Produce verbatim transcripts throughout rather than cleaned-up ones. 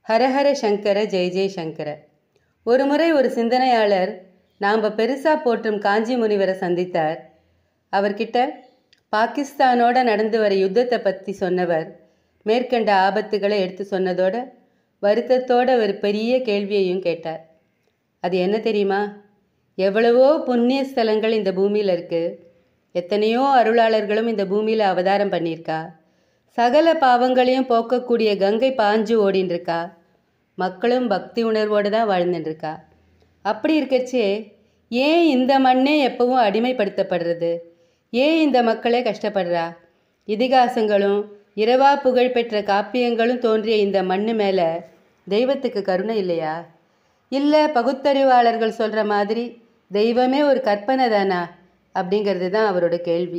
ஹரஹர சங்கர ஜெய ஜெய சங்கர. ஒரு முறை ஒரு சிந்தனையாளர் நாம் பெருசாக போற்றும் காஞ்சி முனிவரை சந்தித்தார். அவர்கிட்ட பாகிஸ்தானோட நடந்து வர யுத்தத்தை பற்றி சொன்னவர் மேற்கண்ட ஆபத்துகளை எடுத்து சொன்னதோட வருத்தத்தோட ஒரு பெரிய கேள்வியையும் கேட்டார். அது என்ன தெரியுமா? எவ்வளவோ புண்ணிய ஸ்தலங்கள் இந்த பூமியில் இருக்குது. எத்தனையோ அருளாளர்களும் இந்த பூமியில் அவதாரம் பண்ணியிருக்கா. சகல பாவங்களையும் போக்கக்கூடிய கங்கை பாஞ்சு ஓடின்னு இருக்கா. மக்களும் பக்தி உணர்வோடு தான் வாழ்ந்துட்டுருக்கா. அப்படி இருக்கச்சே ஏன் இந்த மண்ணே எப்பவும் அடிமைப்படுத்தப்படுறது? ஏன் இந்த மக்களே கஷ்டப்படுறா? இதிகாசங்களும் இரவா புகழ்பெற்ற காப்பியங்களும் தோன்றிய இந்த மண்ணு மேலே தெய்வத்துக்கு கருணை இல்லையா? இல்லை பகுத்தறிவாளர்கள் சொல்கிற மாதிரி தெய்வமே ஒரு கற்பனை தானா அப்படிங்கிறது தான் அவரோட கேள்வி.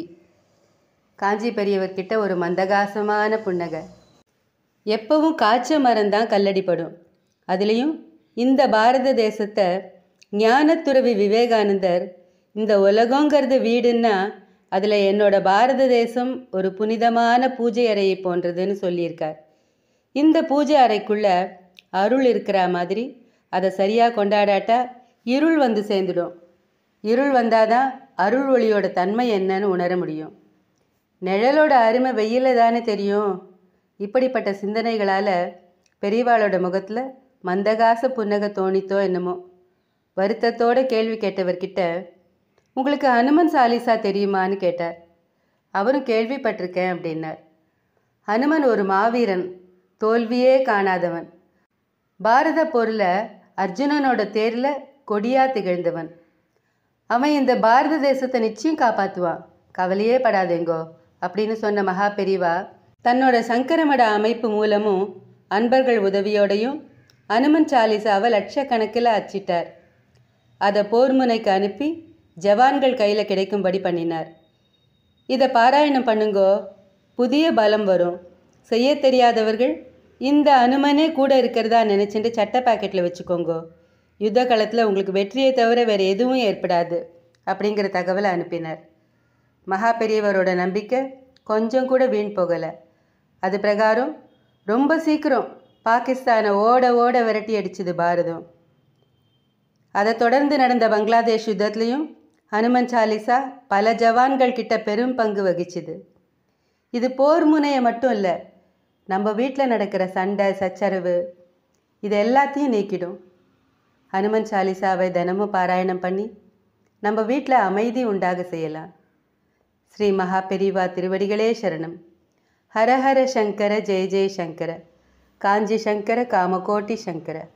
காஞ்சி பெரியவர்கிட்ட ஒரு மந்தகாசமான புன்னகை. எப்பவும் காய்ச்ச மரம்தான் கல்லடிப்படும். அதுலேயும் இந்த பாரத தேசத்தை ஞானத்துறவி விவேகானந்தர் இந்த உலகங்கிறது வீடுன்னா அதில் என்னோட பாரத தேசம் ஒரு புனிதமான பூஜை அறையை போன்றதுன்னு சொல்லியிருக்கார். இந்த பூஜை அறைக்குள்ள அருள் இருக்கிற மாதிரி அதை சரியாக கொண்டாடாட்டா இருள் வந்து சேர்ந்துடும். இருள் வந்தாதான் அருள் ஒளியோட தன்மை என்னன்னு உணர முடியும். நிழலோட அருமை வெயில தானே தெரியும். இப்படிப்பட்ட சிந்தனைகளால் பெரியவாளோட முகத்தில் மந்தகாச புன்னகை தோணித்தோ என்னமோ. வருத்தத்தோட கேள்வி கேட்டவர்கிட்ட உங்களுக்கு ஹனுமன் சாலிசா தெரியுமான்னு கேட்டார். அவரும் கேள்விப்பட்டிருக்கேன் அப்படின்னார். ஹனுமன் ஒரு மாவீரன், தோல்வியே காணாதவன். பாரத போரில் அர்ஜுனனோட தேரில் கொடியா திகழ்ந்தவன். அவன் இந்த பாரத தேசத்தை நிச்சயம் காப்பாற்றுவான், கவலையே படாதேங்கோ அப்படின்னு சொன்ன மகா பெரிவா தன்னோட சங்கரமட அமைப்பு மூலமும் அன்பர்கள் உதவியோடையும் ஹனுமன் சாலிசாவை லட்சக்கணக்கில் அச்சிட்டார். அதை போர்முனைக்கு அனுப்பி ஜவான்கள் கையில் கிடைக்கும்படி பண்ணினார். இதை பாராயணம் பண்ணுங்கோ, புதிய பலம் வரும். செய்ய தெரியாதவர்கள் இந்த அனுமனே கூட இருக்கிறதா நினச்சிட்டு சட்டை பாக்கெட்டில் வச்சுக்கோங்கோ. யுத்த காலத்தில் உங்களுக்கு வெற்றியை தவிர வேறு எதுவும் ஏற்படாது அப்படிங்கிற தகவலை அனுப்பினார். மகா பெரியவரோட நம்பிக்கை கொஞ்சம் கூட வீண் போகலை. அது பிரகாரம் ரொம்ப சீக்கிரம் பாகிஸ்தானை ஓட ஓட விரட்டி அடிச்சுது பாரதம். அதை தொடர்ந்து நடந்த பங்களாதேஷ் யுத்தத்துலேயும் ஹனுமன் சாலிசா பல ஜவான்கள் கிட்ட பெரும் பங்கு வகிச்சுது. இது போர் முனையை மட்டும் இல்லை, நம்ம வீட்டில் நடக்கிற சண்டை சச்சரவு இது எல்லாத்தையும் நீக்கிடும். ஹனுமன் சாலிசாவை தினமும் பாராயணம் பண்ணி நம்ம வீட்டில் அமைதி உண்டாக செய்யலாம். ஸ்ரீ மகா பெரிவா திருவடிகளே சரணம். ஹரஹர சங்கர ஜெய ஜெய சங்கர. காஞ்சி சங்கர காமகோட்டி சங்கர.